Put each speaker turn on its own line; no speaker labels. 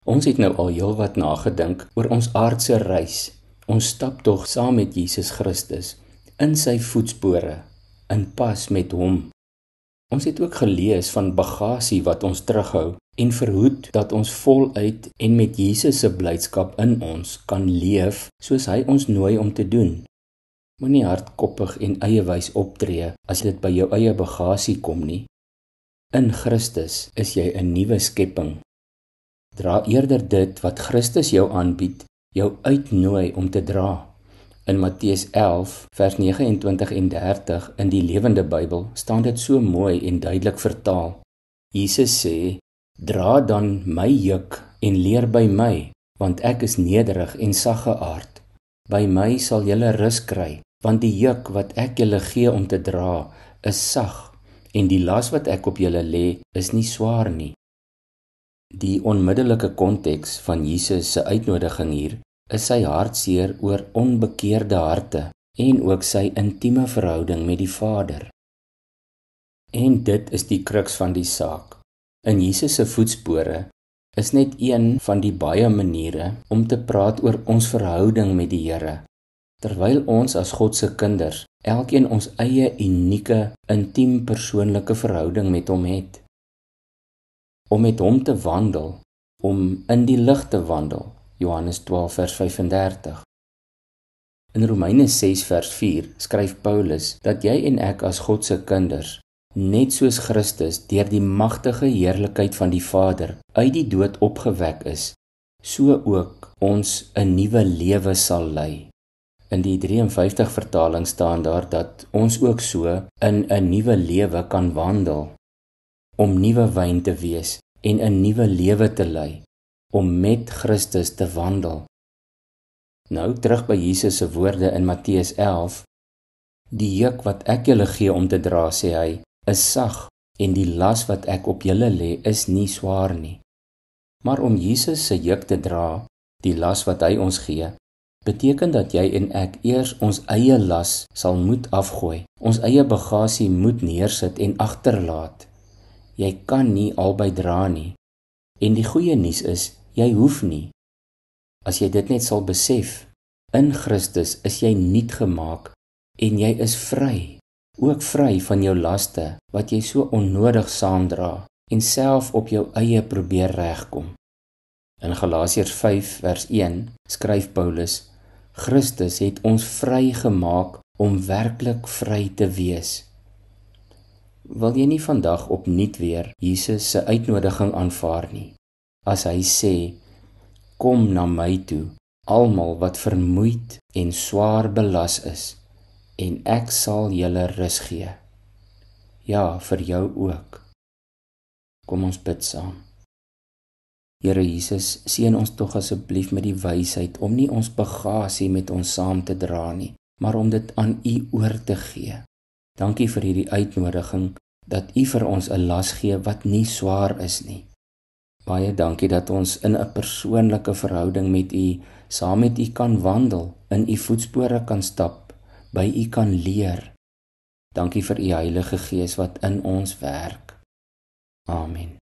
Ons het nou al heelwat nagedink oor ons aardse reis. Ons stap tog saam met Jesus Christus, in sy voetspore, in pas met hom. Ons het ook gelees van bagasie wat ons terughou en verhoed dat ons voluit en met Jesus se blydskap in ons kan leef soos hy ons nooi om te doen. Moenie hardkoppig en eiewys optree as dit by jou eie bagasie kom nie. In Christus is jy 'n nuwe skepping. Dra eerder dit wat Christus jou aanbied, jou uitnooi om te dra. In Matteus 11, vers 29 en 30 in die Lewende Bybel staan dit so mooi en duidelik vertaal. Jesus sê, dra dan my juk en leer by my, want ek is nederig en saggeaard. By my sal julle rus kry, want die juk wat ek julle gee om te dra, is sag, en die las wat ek op julle lê, is nie swaar nie. Die onmiddellike konteks van Jesus se uitnodiging hier is sy hartseer oor onbekeerde harte en ook sy intieme verhouding met die Vader. En dit is die kruks van die saak. In Jesus se voetspore is net een van die baie maniere om te praat oor ons verhouding met die Here, terwyl ons as God se kinders elkeen ons eie unieke, intiem persoonlike verhouding met hom het. Om met hom te wandel, om in die lig te wandel, Johannes 12 vers 35. In Romeine 6 vers 4 skryf Paulus dat jy en ek as God se kinders, net soos Christus deur die magtige heerlikheid van die Vader uit die dood opgewek is, so ook ons 'n nuwe lewe sal lei. In die 53 vertaling staan daar dat ons ook so in 'n nuwe lewe kan wandel, om nuwe wyn te wees en 'n nuwe lewe te lei, om met Christus te wandel. Nou terug by Jesus se woorde in Matteus 11, die juk wat ek julle gee om te dra, sê hy, is sag en die las wat ek op julle lê is nie swaar nie. Maar om Jesus se juk te dra, die las wat hy ons gee, beteken dat jy en ek eers ons eie las sal moet afgooi, ons eie bagasie moet neersit en agterlaat. Jy kan nie albei dra nie. En die goeie nuus is, jy hoef nie. As jy dit net sal besef, in Christus is jy nuut gemaak en jy is vry, ook vry van jou laste wat jy so onnodig saamdra en self op jou eie probeer regkom. In Galasiërs 5 vers 1 skryf Paulus, Christus het ons vry gemaak om werklik vry te wees. Wil jy nie vandag opnuut weer Jesus se uitnodiging aanvaar nie? As hy sê, kom na my toe, almal wat vermoeid en swaar belas is, en ek sal julle rus gee. Ja, vir jou ook. Kom ons bid saam. Here Jesus, seën ons tog asseblief met die wysheid om nie ons bagasie met ons saam te dra nie, maar om dit aan U oor te gee. Dankie vir hierdie uitnodiging, dat U vir ons 'n las gee wat nie swaar is nie. Baie dankie dat ons in 'n persoonlike verhouding met U, saam met U kan wandel, in U voetspore kan stap, by U kan leer. Dankie vir U Heilige Gees wat in ons werk. Amen.